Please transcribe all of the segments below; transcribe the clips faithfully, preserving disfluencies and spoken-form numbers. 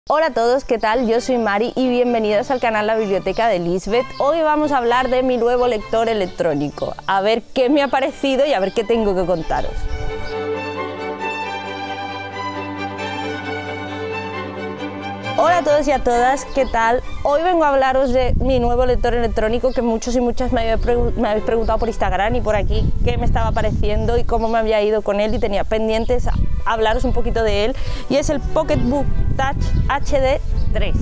Hola a todos, ¿qué tal? Yo soy Mari y bienvenidos al canal La Biblioteca de Lisbeth. Hoy vamos a hablar de mi nuevo lector electrónico, a ver qué me ha parecido y a ver qué tengo que contaros. Hola a todos y a todas, ¿qué tal? Hoy vengo a hablaros de mi nuevo lector electrónico que muchos y muchas me habéis preguntado por Instagram y por aquí qué me estaba pareciendo y cómo me había ido con él, y tenía pendientes a hablaros un poquito de él, y es el Pocketbook Touch H D tres.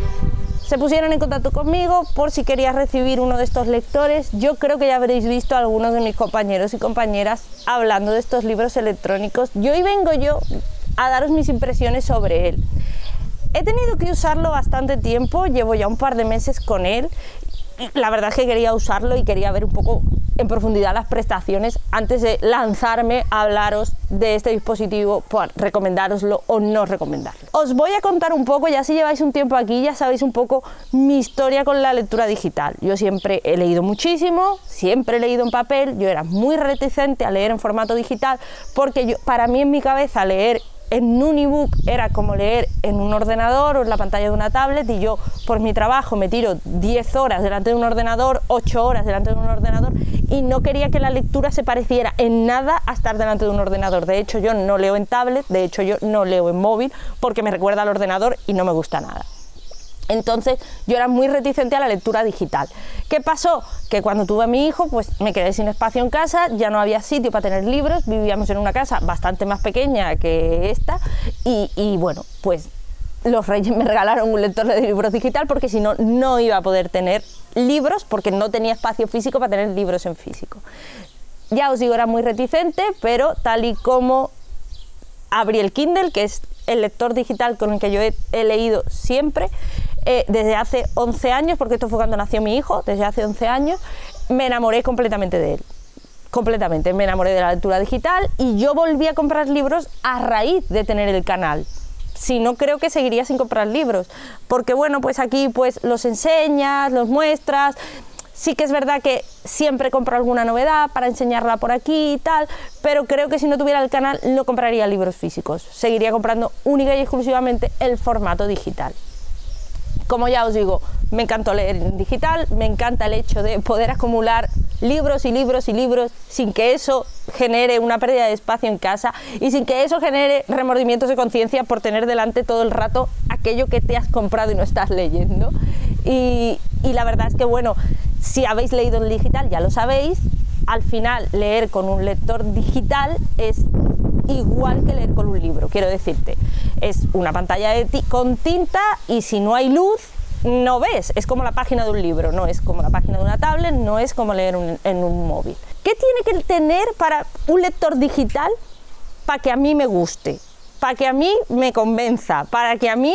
Se pusieron en contacto conmigo por si quería recibir uno de estos lectores. Yo creo que ya habréis visto a algunos de mis compañeros y compañeras hablando de estos libros electrónicos, y hoy vengo yo a daros mis impresiones sobre él. He tenido que usarlo bastante tiempo, llevo ya un par de meses con él. La verdad es que quería usarlo y quería ver un poco en profundidad las prestaciones antes de lanzarme a hablaros de este dispositivo, para recomendároslo o no recomendarlo. Os voy a contar un poco, ya si lleváis un tiempo aquí ya sabéis un poco mi historia con la lectura digital. Yo siempre he leído muchísimo, siempre he leído en papel. Yo era muy reticente a leer en formato digital porque yo, para mí en mi cabeza leer en un ebook era como leer en un ordenador o en la pantalla de una tablet, y yo por mi trabajo me tiro diez horas delante de un ordenador, ocho horas delante de un ordenador, y no quería que la lectura se pareciera en nada a estar delante de un ordenador. De hecho yo no leo en tablet, de hecho yo no leo en móvil porque me recuerda al ordenador y no me gusta nada. Entonces yo era muy reticente a la lectura digital. ¿Qué pasó? Que cuando tuve a mi hijo, pues me quedé sin espacio en casa, ya no había sitio para tener libros, vivíamos en una casa bastante más pequeña que esta, y, y bueno, pues los Reyes me regalaron un lector de libros digital porque si no, no iba a poder tener libros porque no tenía espacio físico para tener libros en físico. Ya os digo, era muy reticente, pero tal y como abrí el Kindle, que es el lector digital con el que yo he, he leído siempre, eh, desde hace once años, porque esto fue cuando nació mi hijo, desde hace once años, me enamoré completamente de él. Completamente, me enamoré de la lectura digital, y yo volví a comprar libros a raíz de tener el canal. Si no, creo que seguiría sin comprar libros, porque bueno, pues aquí pues los enseñas, los muestras. Sí que es verdad que siempre compro alguna novedad para enseñarla por aquí y tal, pero creo que si no tuviera el canal no compraría libros físicos, seguiría comprando única y exclusivamente el formato digital. Como ya os digo, me encantó leer en digital, me encanta el hecho de poder acumular libros y libros y libros sin que eso genere una pérdida de espacio en casa y sin que eso genere remordimientos de conciencia por tener delante todo el rato aquello que te has comprado y no estás leyendo. Y, y la verdad es que bueno, si habéis leído en digital ya lo sabéis, al final leer con un lector digital es igual que leer con un libro, quiero decirte, es una pantalla de ti con tinta, y si no hay luz no ves, es como la página de un libro, no es como la página de una tablet, no es como leer un, en un móvil. ¿Qué tiene que tener para un lector digital para que a mí me guste, para que a mí me convenza, para que a mí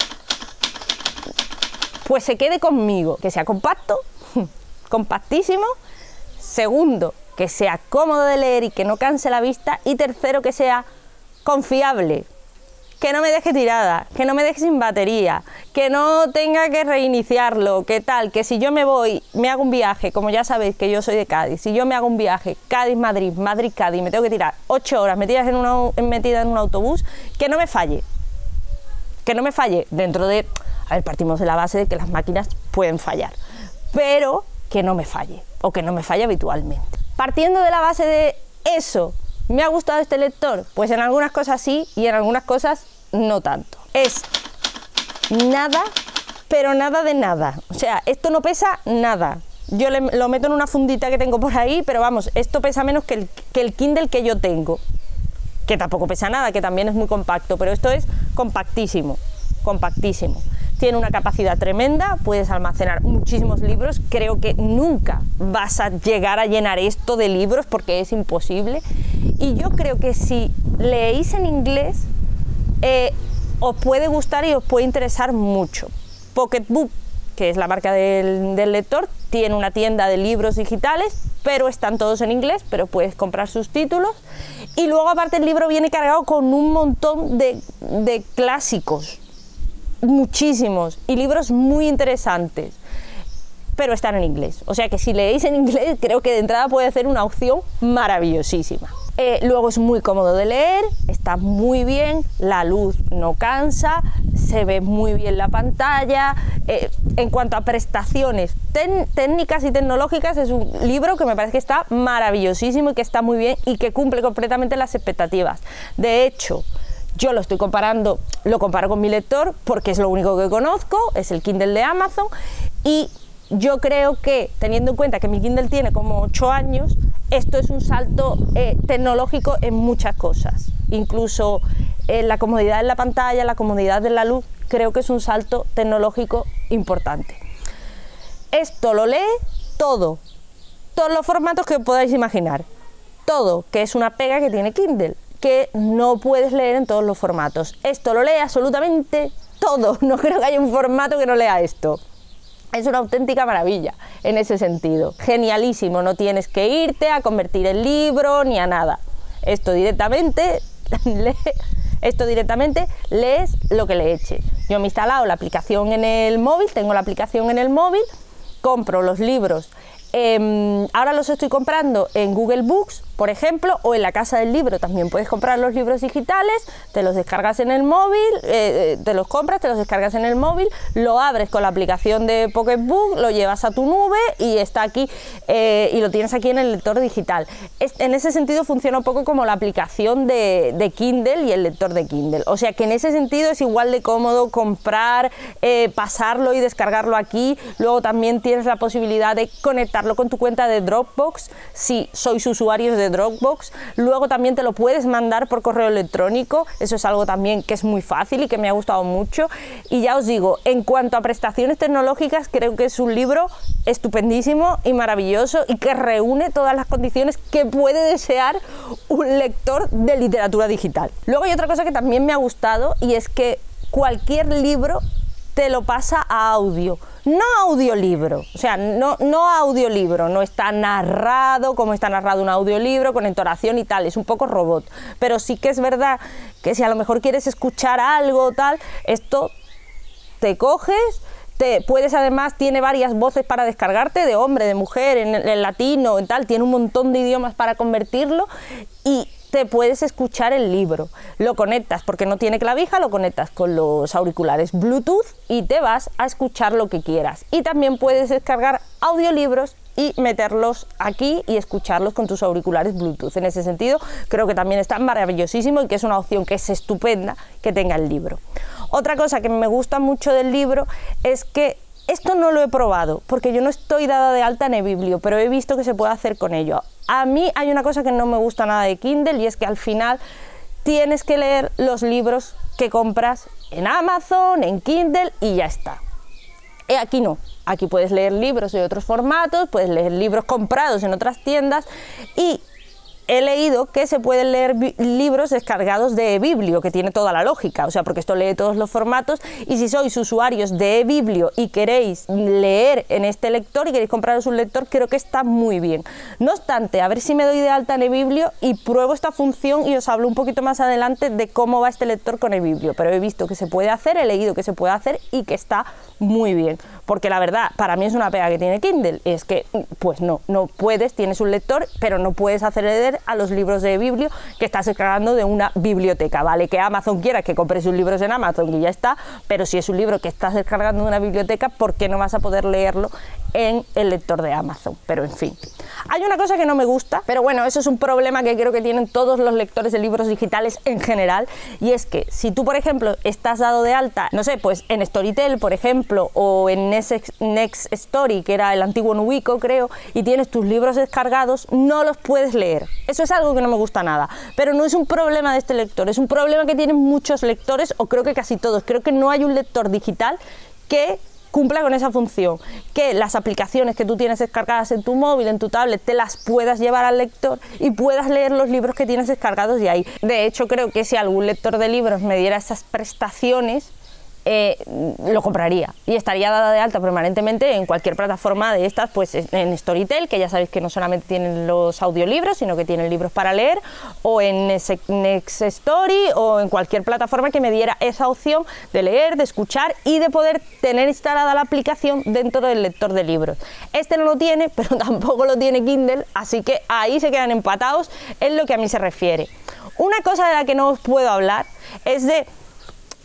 pues se quede conmigo? Que sea compacto, compactísimo. Segundo, que sea cómodo de leer y que no canse la vista. Y tercero, que sea confiable, que no me deje tirada, que no me deje sin batería, que no tenga que reiniciarlo, que tal, que si yo me voy, me hago un viaje, como ya sabéis que yo soy de Cádiz, si yo me hago un viaje Cádiz-Madrid, Madrid-Cádiz, me tengo que tirar ocho horas metidas en una, metida en un autobús, que no me falle, que no me falle dentro de... A ver, partimos de la base de que las máquinas pueden fallar, pero que no me falle, o que no me falle habitualmente. Partiendo de la base de eso, ¿me ha gustado este lector? Pues en algunas cosas sí y en algunas cosas no tanto. Es nada, pero nada de nada. O sea, esto no pesa nada. Yo le, lo meto en una fundita que tengo por ahí, pero vamos, esto pesa menos que el, que el Kindle que yo tengo, que tampoco pesa nada, que también es muy compacto, pero esto es compactísimo, compactísimo. Tiene una capacidad tremenda, puedes almacenar muchísimos libros, creo que nunca vas a llegar a llenar esto de libros porque es imposible, y yo creo que si leéis en inglés eh, os puede gustar y os puede interesar mucho. Pocketbook, que es la marca del, del lector, tiene una tienda de libros digitales, pero están todos en inglés, pero puedes comprar sus títulos, y luego aparte el libro viene cargado con un montón de, de clásicos, muchísimos, y libros muy interesantes, pero están en inglés, o sea que si leéis en inglés creo que de entrada puede ser una opción maravillosísima. Eh, luego es muy cómodo de leer, está muy bien, la luz no cansa, se ve muy bien la pantalla. Eh, en cuanto a prestaciones técnicas y tecnológicas, es un libro que me parece que está maravillosísimo y que está muy bien y que cumple completamente las expectativas. De hecho, yo lo estoy comparando, lo comparo con mi lector porque es lo único que conozco, es el Kindle de Amazon, y yo creo que, teniendo en cuenta que mi Kindle tiene como ocho años, esto es un salto eh, tecnológico en muchas cosas, incluso en la comodidad de la pantalla, la comodidad de la luz. Creo que es un salto tecnológico importante. Esto lo lee todo, todos los formatos que podáis imaginar, todo, que es una pega que tiene Kindle, que no puedes leer en todos los formatos. Esto lo lee absolutamente todo, no creo que haya un formato que no lea esto. Es una auténtica maravilla en ese sentido, genialísimo, no tienes que irte a convertir el libro ni a nada. Esto directamente, lee, esto directamente lees lo que le eche. Yo me he instalado la aplicación en el móvil, tengo la aplicación en el móvil, compro los libros. Eh, ahora los estoy comprando en Google Books, por ejemplo, o en la Casa del Libro. También puedes comprar los libros digitales, te los descargas en el móvil, eh, te los compras, te los descargas en el móvil, lo abres con la aplicación de Pocketbook, lo llevas a tu nube y está aquí, eh, y lo tienes aquí en el lector digital. Es, en ese sentido funciona un poco como la aplicación de, de Kindle y el lector de Kindle. O sea que en ese sentido es igual de cómodo comprar, eh, pasarlo y descargarlo aquí. Luego también tienes la posibilidad de conectar con tu cuenta de Dropbox si sois usuarios de Dropbox. Luego también te lo puedes mandar por correo electrónico, eso es algo también que es muy fácil y que me ha gustado mucho. Y ya os digo, en cuanto a prestaciones tecnológicas, creo que es un libro estupendísimo y maravilloso y que reúne todas las condiciones que puede desear un lector de literatura digital. Luego hay otra cosa que también me ha gustado, y es que cualquier libro te lo pasa a audio, no audiolibro, o sea, no, no audiolibro, no está narrado como está narrado un audiolibro con entonación y tal, es un poco robot, pero sí que es verdad que si a lo mejor quieres escuchar algo o tal, esto te coges, te puedes, además tiene varias voces para descargarte, de hombre, de mujer, en, en latino, en tal, tiene un montón de idiomas para convertirlo y te puedes escuchar el libro. Lo conectas, porque no tiene clavija, lo conectas con los auriculares Bluetooth y te vas a escuchar lo que quieras. Y también puedes descargar audiolibros y meterlos aquí y escucharlos con tus auriculares Bluetooth. En ese sentido, creo que también está maravillosísimo y que es una opción que es estupenda que tenga el libro. Otra cosa que me gusta mucho del libro es que esto no lo he probado, porque yo no estoy dada de alta en eBiblio, pero he visto que se puede hacer con ello. A mí hay una cosa que no me gusta nada de Kindle, y es que al final tienes que leer los libros que compras en Amazon, en Kindle, y ya está. Y aquí no, aquí puedes leer libros de otros formatos, puedes leer libros comprados en otras tiendas, y he leído que se pueden leer libros descargados de eBiblio, que tiene toda la lógica, o sea, porque esto lee todos los formatos, y si sois usuarios de eBiblio y queréis leer en este lector y queréis compraros un lector, creo que está muy bien. No obstante, a ver si me doy de alta en eBiblio y pruebo esta función y os hablo un poquito más adelante de cómo va este lector con eBiblio, pero he visto que se puede hacer, he leído que se puede hacer y que está muy bien, porque la verdad, para mí es una pega que tiene Kindle, es que, pues no, no puedes, tienes un lector, pero no puedes acceder a los libros de eBiblio que estás descargando de una biblioteca, ¿vale? Que Amazon quiera que compres sus libros en Amazon y ya está, pero si es un libro que estás descargando de una biblioteca, ¿por qué no vas a poder leerlo en el lector de Amazon? Pero en fin, hay una cosa que no me gusta, pero bueno, eso es un problema que creo que tienen todos los lectores de libros digitales en general, y es que si tú, por ejemplo, estás dado de alta, no sé, pues en Storytel, por ejemplo, o en Next Story, que era el antiguo Nubico, creo, y tienes tus libros descargados, no los puedes leer. Eso es algo que no me gusta nada, pero no es un problema de este lector, es un problema que tienen muchos lectores, o creo que casi todos. Creo que no hay un lector digital que cumpla con esa función, que las aplicaciones que tú tienes descargadas en tu móvil, en tu tablet, te las puedas llevar al lector y puedas leer los libros que tienes descargados de ahí. De hecho, creo que si algún lector de libros me diera esas prestaciones, Eh, lo compraría y estaría dada de alta permanentemente en cualquier plataforma de estas, pues en Storytel, que ya sabéis que no solamente tienen los audiolibros, sino que tienen libros para leer, o en Next Story, o en cualquier plataforma que me diera esa opción de leer, de escuchar y de poder tener instalada la aplicación dentro del lector de libros. Este no lo tiene, pero tampoco lo tiene Kindle, así que ahí se quedan empatados en lo que a mí se refiere. Una cosa de la que no os puedo hablar es de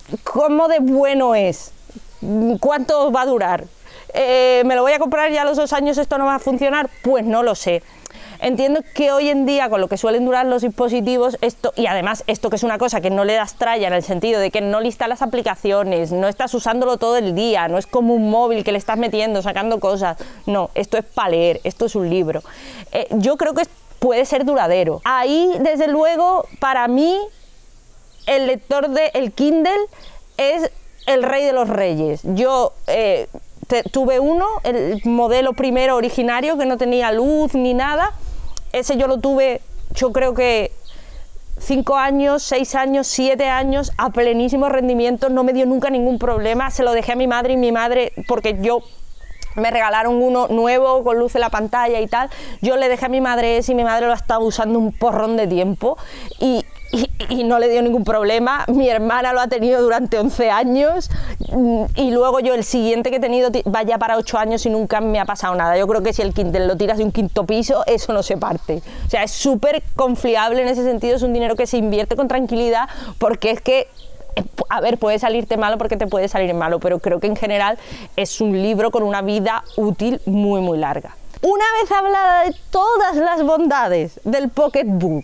¿cómo de bueno es? ¿Cuánto va a durar? Eh, ¿Me lo voy a comprar ya a los dos años esto no va a funcionar? Pues no lo sé. Entiendo que hoy en día, con lo que suelen durar los dispositivos, esto, y además esto que es una cosa que no le das tralla en el sentido de que no le instalas aplicaciones, no estás usándolo todo el día, no es como un móvil que le estás metiendo, sacando cosas, no, esto es para leer, esto es un libro. Eh, yo creo que puede ser duradero. Ahí, desde luego, para mí, el lector del Kindle es el rey de los reyes. Yo... Eh, Te, tuve uno, el modelo primero originario, que no tenía luz ni nada. Ese yo lo tuve, yo creo que cinco años, seis años, siete años, a plenísimo rendimiento, no me dio nunca ningún problema. Se lo dejé a mi madre y mi madre, porque yo me regalaron uno nuevo con luz en la pantalla y tal, yo le dejé a mi madre ese y mi madre lo ha estado usando un porrón de tiempo y, y, y no le dio ningún problema. Mi hermana lo ha tenido durante once años y luego yo el siguiente que he tenido vaya para ocho años y nunca me ha pasado nada. Yo creo que si el Kindle lo tiras de un quinto piso, eso no se parte. O sea, es súper confiable en ese sentido, es un dinero que se invierte con tranquilidad, porque es que, a ver, puede salirte malo porque te puede salir malo, pero creo que en general es un libro con una vida útil muy muy larga. Una vez hablada de todas las bondades del Pocketbook,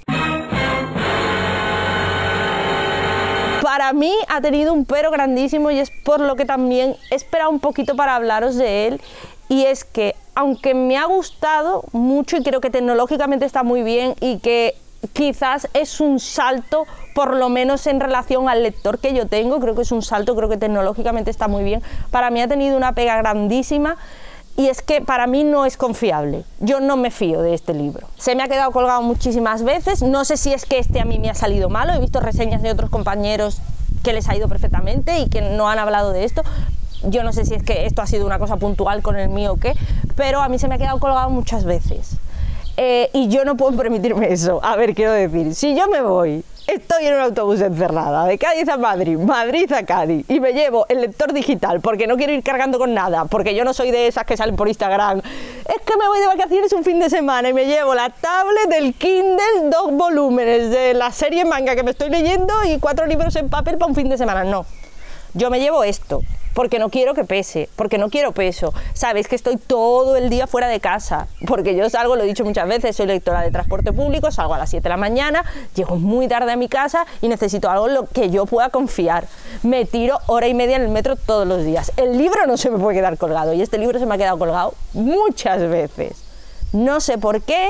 para mí ha tenido un pero grandísimo, y es por lo que también he esperado un poquito para hablaros de él, y es que aunque me ha gustado mucho y creo que tecnológicamente está muy bien y que quizás es un salto, por lo menos en relación al lector que yo tengo, creo que es un salto, creo que tecnológicamente está muy bien, para mí ha tenido una pega grandísima, y es que para mí no es confiable. Yo no me fío de este libro. Se me ha quedado colgado muchísimas veces, no sé si es que este a mí me ha salido malo, he visto reseñas de otros compañeros que les ha ido perfectamente y que no han hablado de esto. Yo no sé si es que esto ha sido una cosa puntual con el mío o qué, pero a mí se me ha quedado colgado muchas veces. Eh, y yo no puedo permitirme eso. A ver, quiero decir, si yo me voy, estoy en un autobús encerrada, de Cádiz a Madrid, Madrid a Cádiz, y me llevo el lector digital porque no quiero ir cargando con nada, porque yo no soy de esas que salen por Instagram, es que me voy de vacaciones un fin de semana y me llevo la tablet del Kindle, dos volúmenes de la serie manga que me estoy leyendo y cuatro libros en papel para un fin de semana. No, yo me llevo esto porque no quiero que pese, porque no quiero peso. Sabéis que estoy todo el día fuera de casa, porque yo salgo, lo he dicho muchas veces, soy lectora de transporte público, salgo a las siete de la mañana, llego muy tarde a mi casa y necesito algo en lo que yo pueda confiar. Me tiro hora y media en el metro todos los días. El libro no se me puede quedar colgado, y este libro se me ha quedado colgado muchas veces. No sé por qué,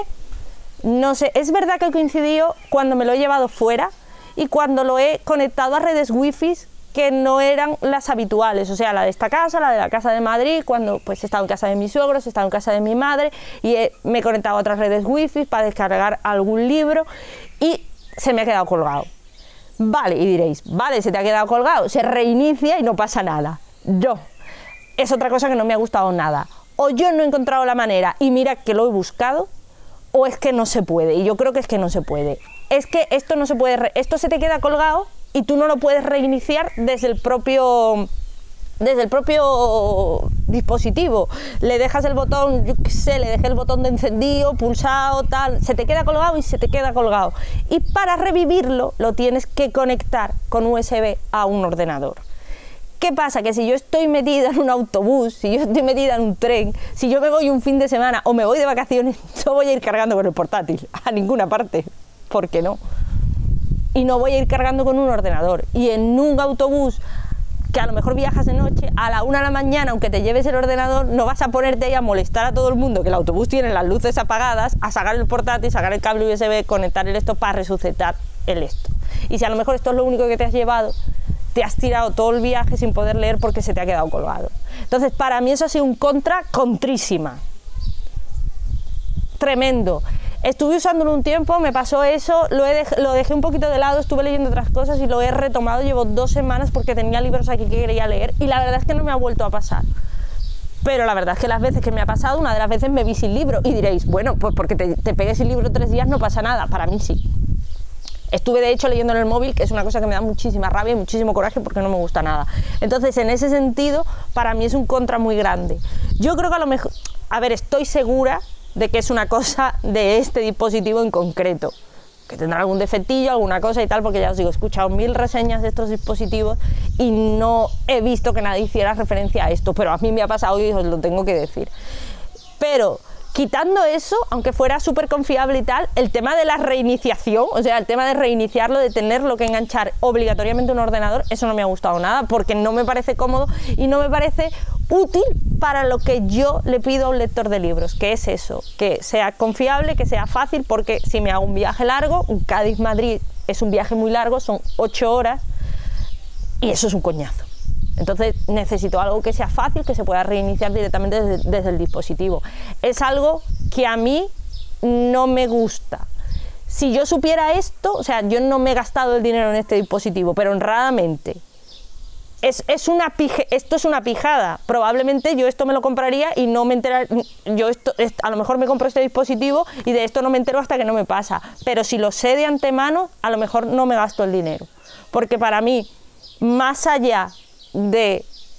no sé, es verdad que coincidió cuando me lo he llevado fuera y cuando lo he conectado a redes wifi que no eran las habituales, o sea, la de esta casa, la de la casa de Madrid, cuando pues he estado en casa de mis suegros, he estado en casa de mi madre y he, me he conectado a otras redes wifi para descargar algún libro y se me ha quedado colgado. Vale, y diréis, vale, se te ha quedado colgado, se reinicia y no pasa nada. No, es otra cosa que no me ha gustado nada. O yo no he encontrado la manera y mira que lo he buscado, o es que no se puede, y yo creo que es que no se puede. Es que esto no se puede, esto se te queda colgado y tú no lo puedes reiniciar desde el propio desde el propio dispositivo. Le dejas el botón, yo qué sé, le dejé el botón de encendido, pulsado, tal, se te queda colgado y se te queda colgado. Y para revivirlo lo tienes que conectar con U S B a un ordenador. ¿Qué pasa? Que si yo estoy metida en un autobús, si yo estoy metida en un tren, si yo me voy un fin de semana o me voy de vacaciones, no voy a ir cargando con el portátil a ninguna parte. ¿Por qué no? Y no voy a ir cargando con un ordenador. Y en un autobús que a lo mejor viajas de noche, a la una de la mañana, aunque te lleves el ordenador, no vas a ponerte ahí a molestar a todo el mundo, que el autobús tiene las luces apagadas, a sacar el portátil, sacar el cable U S B, conectar el esto para resucitar el esto. Y si a lo mejor esto es lo único que te has llevado, te has tirado todo el viaje sin poder leer porque se te ha quedado colgado. Entonces, para mí eso ha sido un contra contrísima. Tremendo. Estuve usándolo un tiempo, me pasó eso, lo, he dej lo dejé un poquito de lado, estuve leyendo otras cosas y lo he retomado, llevo dos semanas porque tenía libros aquí que quería leer y la verdad es que no me ha vuelto a pasar. Pero la verdad es que las veces que me ha pasado, una de las veces me vi sin libro y diréis, bueno, pues porque te, te pegues sin libro tres días no pasa nada, para mí sí. Estuve de hecho leyendo en el móvil, que es una cosa que me da muchísima rabia y muchísimo coraje porque no me gusta nada. Entonces, en ese sentido, para mí es un contra muy grande. Yo creo que a lo mejor, a ver, estoy segura de que es una cosa de este dispositivo en concreto, que tendrá algún defectillo, alguna cosa y tal, porque ya os digo, he escuchado mil reseñas de estos dispositivos y no he visto que nadie hiciera referencia a esto, pero a mí me ha pasado y os lo tengo que decir. Pero quitando eso, aunque fuera súper confiable y tal, el tema de la reiniciación, o sea, el tema de reiniciarlo, de tenerlo que enganchar obligatoriamente un ordenador, eso no me ha gustado nada, porque no me parece cómodo y no me parece útil para lo que yo le pido a un lector de libros, que es eso, que sea confiable, que sea fácil, porque si me hago un viaje largo, un Cádiz-Madrid es un viaje muy largo, son ocho horas, y eso es un coñazo. Entonces necesito algo que sea fácil, que se pueda reiniciar directamente desde, desde el dispositivo. Es algo que a mí no me gusta. Si yo supiera esto, o sea, yo no me he gastado el dinero en este dispositivo, pero honradamente, es, es una pije, esto es una pijada. Probablemente yo esto me lo compraría y no me enteraría, yo esto, a lo mejor me compro este dispositivo y de esto no me entero hasta que no me pasa. Pero si lo sé de antemano, a lo mejor no me gasto el dinero. Porque para mí, más allá De,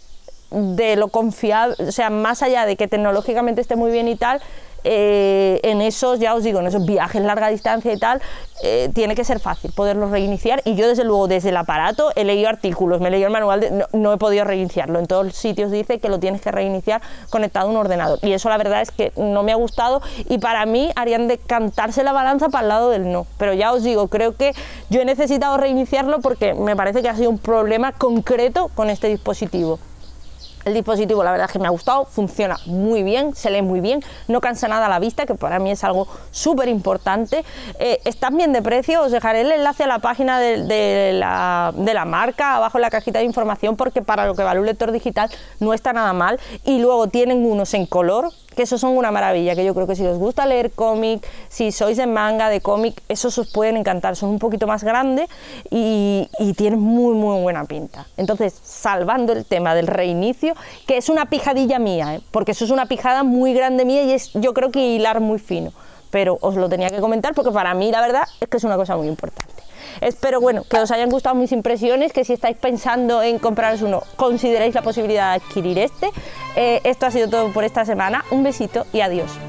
de lo confiable, o sea, más allá de que tecnológicamente esté muy bien y tal, eh, en esos, ya os digo, en esos viajes larga distancia y tal, eh, tiene que ser fácil poderlo reiniciar, y yo desde luego desde el aparato he leído artículos, me he leído el manual, de, no, no he podido reiniciarlo, en todos los sitios dice que lo tienes que reiniciar conectado a un ordenador, y eso la verdad es que no me ha gustado, y para mí harían decantarse la balanza para el lado del no, pero ya os digo, creo que yo he necesitado reiniciarlo porque me parece que ha sido un problema concreto con este dispositivo. El dispositivo la verdad es que me ha gustado, funciona muy bien, se lee muy bien, no cansa nada a la vista, que para mí es algo súper importante. Eh, están bien de precio, os dejaré el enlace a la página de, de, la, de la marca abajo en la cajita de información, porque para lo que vale un lector digital no está nada mal. Y luego tienen unos en color, que esos son una maravilla, que yo creo que si os gusta leer cómic, si sois de manga, de cómic, esos os pueden encantar, son un poquito más grandes y, y tienen muy muy buena pinta. Entonces, salvando el tema del reinicio, que es una pijadilla mía, ¿eh? Porque eso es una pijada muy grande mía y es, yo creo que hilar muy fino, pero os lo tenía que comentar porque para mí la verdad es que es una cosa muy importante. Espero, bueno, que os hayan gustado mis impresiones, que si estáis pensando en compraros uno, consideréis la posibilidad de adquirir este. Eh, esto ha sido todo por esta semana, un besito y adiós.